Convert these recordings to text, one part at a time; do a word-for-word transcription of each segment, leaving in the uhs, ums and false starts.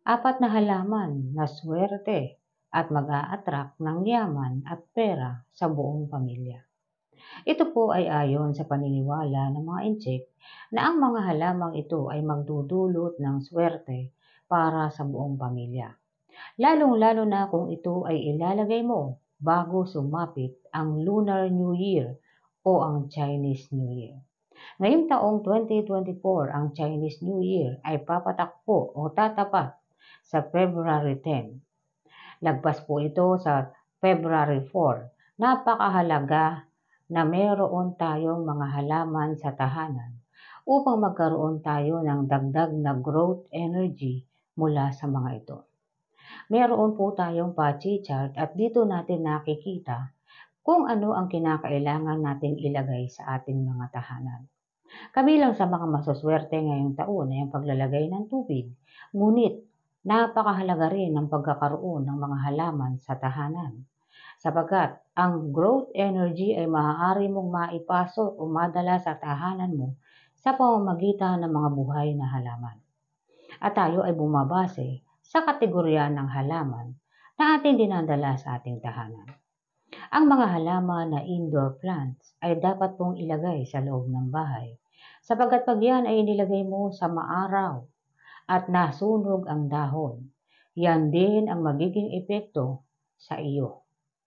Apat na halaman na swerte at mag-a-attract ng yaman at pera sa buong pamilya. Ito po ay ayon sa paniniwala ng mga Intsik na ang mga halamang ito ay magdudulot ng swerte para sa buong pamilya. Lalong-lalo na kung ito ay ilalagay mo bago sumapit ang Lunar New Year o ang Chinese New Year. Ngayong taong twenty twenty-four, ang Chinese New Year ay papatakbo o tatapat sa February tenth. Lagpas po ito sa February fourth. Napakahalaga na meron tayong mga halaman sa tahanan upang magkaroon tayo ng dagdag na growth energy mula sa mga ito. Meron po tayong Pachi chart at dito natin nakikita kung ano ang kinakailangan nating ilagay sa ating mga tahanan. Kabilang sa mga masuswerte ngayong taon ay ang paglalagay ng tubig, ngunit napakahalaga rin ang pagkakaroon ng mga halaman sa tahanan, sapagkat ang growth energy ay maaari mong maipasok o madala sa tahanan mo sa pamamagitan ng mga buhay na halaman. At tayo ay bumabase sa kategorya ng halaman na ating dinadala sa ating tahanan. Ang mga halaman na indoor plants ay dapat pong ilagay sa loob ng bahay, sapagkat pag yan ay inilagay mo sa maaraw at nasunog ang dahon, yan din ang magiging epekto sa iyo.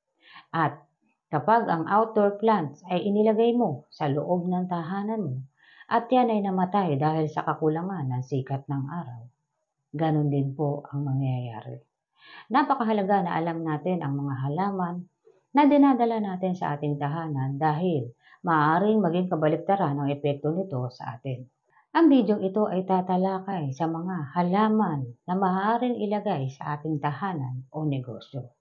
At kapag ang outdoor plants ay inilagay mo sa loob ng tahanan mo at yan ay namatay dahil sa kakulangan ng sikat ng araw, ganun din po ang mangyayari. Napakahalaga na alam natin ang mga halaman na dinadala natin sa ating tahanan dahil maaaring maging kabaliktaran ang epekto nito sa atin. Ang bidyong ito ay tatalakay sa mga halaman na maaaring ilagay sa ating tahanan o negosyo.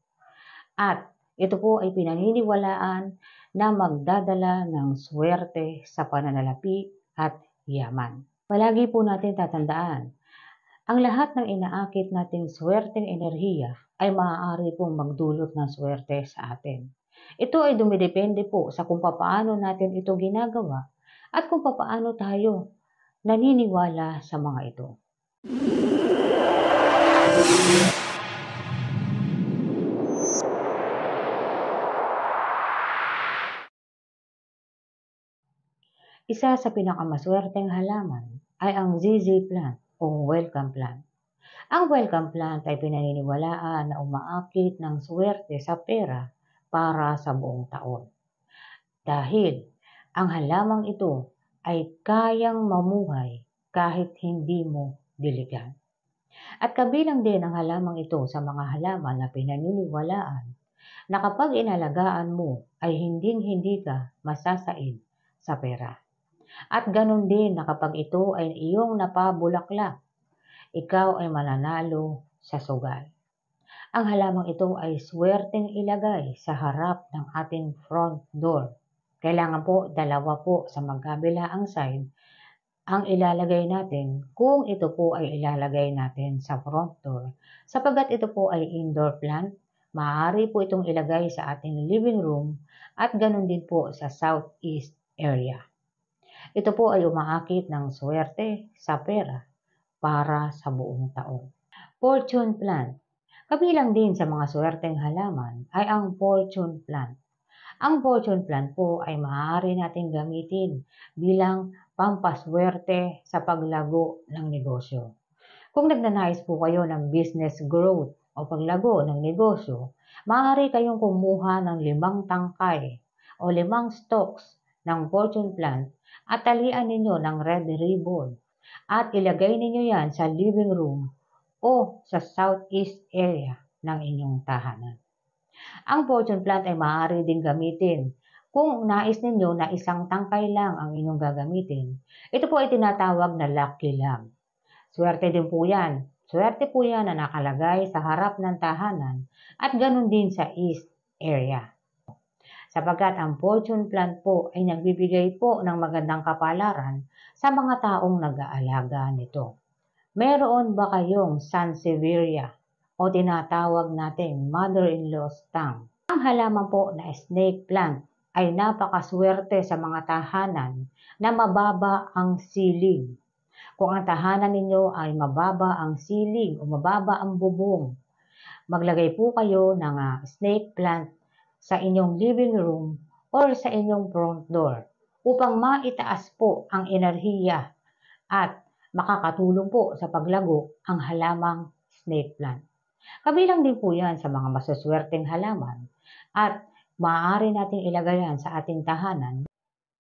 At ito po ay pinaniniwalaan na magdadala ng swerte sa pananalapi at yaman. Palagi po natin tatandaan, ang lahat ng inaakit nating swerteng enerhiya ay maaari pong magdulot ng swerte sa atin. Ito ay dumidepende po sa kung paano natin ito ginagawa at kung paano tayo naniniwala sa mga ito. Isa sa pinakamaswerteng halaman ay ang Z Z plant o welcome plant. Ang welcome plant ay pinaniniwalaan na umaakit ng swerte sa pera para sa buong taon. Dahil ang halamang ito ay kayang mamuhay kahit hindi mo diligan. At kabilang din ang halamang ito sa mga halaman na pinaniniwalaan na kapag inalagaan mo ay hinding-hindi ka masasaid sa pera. At ganun din na kapag ito ay iyong napabulaklak, ikaw ay mananalo sa sugal. Ang halamang ito ay swerteng ilagay sa harap ng ating front door. Kailangan po dalawa po sa magkabilaang side ang ilalagay natin kung ito po ay ilalagay natin sa front door. Sapagkat ito po ay indoor plant, maaari po itong ilagay sa ating living room at ganun din po sa southeast area. Ito po ay umaakit ng swerte sa pera para sa buong taon. Fortune plant. Kabilang din sa mga swerteng halaman ay ang fortune plant. Ang fortune plant po ay maaari nating gamitin bilang pampaswerte sa paglago ng negosyo. Kung nagnanais po kayo ng business growth o paglago ng negosyo, maaari kayong kumuha ng limang tangkay o limang stalks ng fortune plant at talian ninyo ng red ribbon at ilagay ninyo yan sa living room o sa southeast area ng inyong tahanan. Ang fortune plant ay maaari din gamitin kung nais ninyo na isang tangkay lang ang inyong gagamitin. Ito po ay tinatawag na lucky lamp. Swerte din po yan. Swerte po yan na nakalagay sa harap ng tahanan at ganun din sa east area. Sapagkat ang fortune plant po ay nagbibigay po ng magandang kapalaran sa mga taong nag-aalaga nito. Meron ba kayong sansevieria o tinatawag nating mother-in-law's tongue? Ang halaman po na snake plant ay napakaswerte sa mga tahanan na mababa ang ceiling. Kung ang tahanan ninyo ay mababa ang ceiling o mababa ang bubong, maglagay po kayo ng uh, snake plant sa inyong living room or sa inyong front door upang maitaas po ang enerhiya at makakatulong po sa paglago ang halamang snake plant. Kabilang din po yan sa mga masuswerteng halaman at maaari nating ilagay yan sa ating tahanan.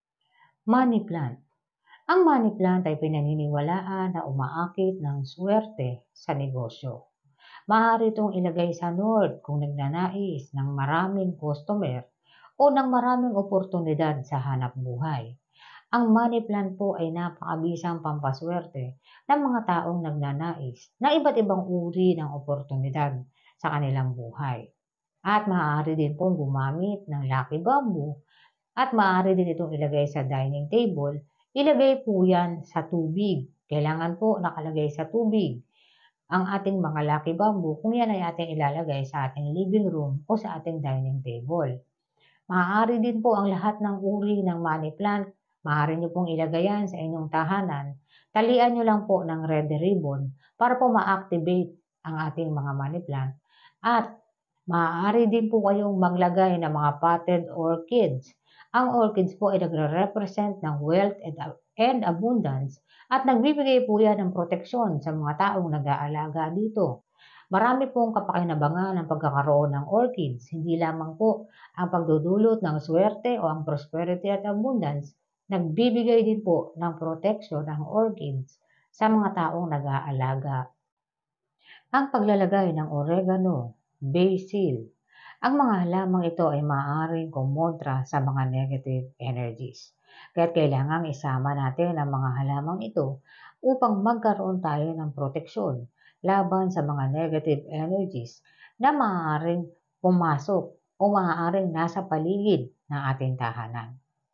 Money plant. Ang money plant ay pinaniniwalaan na umaakit ng swerte sa negosyo. Maaari itong ilagay sa north kung nagnanais ng maraming customer o ng maraming oportunidad sa hanap buhay. Ang money plant po ay napakabisang pampaswerte ng mga taong nagnanais ng iba't ibang uri ng oportunidad sa kanilang buhay. At maaari din pong gumamit ng lucky bamboo at maaari din itong ilagay sa dining table. Ilagay po yan sa tubig. Kailangan po nakalagay sa tubig ang ating mga lucky bamboo kung yan ay ating ilalagay sa ating living room o sa ating dining table. Maaari din po ang lahat ng uri ng money plant. Maaari nyo pong ilagay yan sa inyong tahanan. Talian nyo lang po ng red ribbon para po ma-activate ang ating mga money plant. At maaari din po kayong maglagay ng mga potted orchids. Ang orchids po ay nagre-represent ng wealth and abundance at nagbibigay po yan ng proteksyon sa mga taong nag-aalaga dito. Marami pong kapakinabangan ang pagkakaroon ng orchids, hindi lamang po ang pagdudulot ng swerte o ang prosperity at abundance, nagbibigay din po ng proteksyon ng orchids sa mga taong nag-aalaga. Ang paglalagay ng oregano, basil. Ang mga halamang ito ay maaaring kumontra sa mga negative energies. Kaya kailangang isama natin ang mga halamang ito upang magkaroon tayo ng proteksyon laban sa mga negative energies na maaaring pumasok o maaaring nasa paligid ng ating tahanan.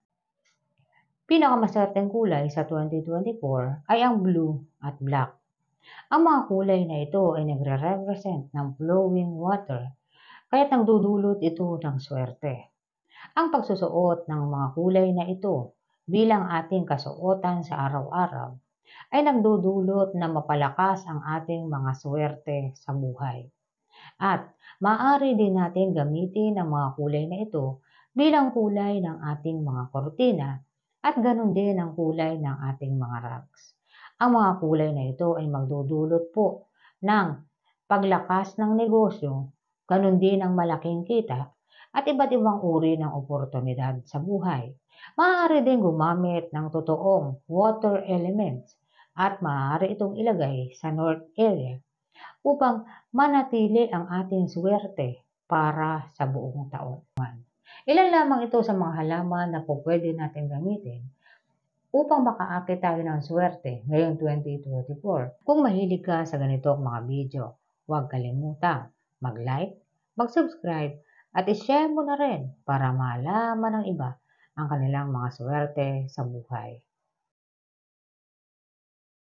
Pinakamaswerteng kulay sa twenty twenty-four ay ang blue at black. Ang mga kulay na ito ay nagre-represent ng flowing water, kaya't nagdudulot ito ng swerte. Ang pagsusuot ng mga kulay na ito bilang ating kasuotan sa araw-araw ay nagdudulot na mapalakas ang ating mga swerte sa buhay. At maaari din natin gamitin ang mga kulay na ito bilang kulay ng ating mga kortina at ganun din ang kulay ng ating mga rugs. Ang mga kulay na ito ay magdudulot po ng paglakas ng negosyo, ganun din ang malaking kita at iba't ibang uri ng oportunidad sa buhay. Maaari din gumamit ng totoong water elements at maaari itong ilagay sa north area upang manatili ang ating swerte para sa buong taon. Ilan lamang ito sa mga halaman na po pwede natin gamitin upang makaakit tayo ng swerte ngayong twenty twenty-four. Kung mahilig ka sa ganitong mga video, huwag kalimutang mag-like, mag-subscribe, at i-share mo na rin para malaman ng iba ang kanilang mga swerte sa buhay.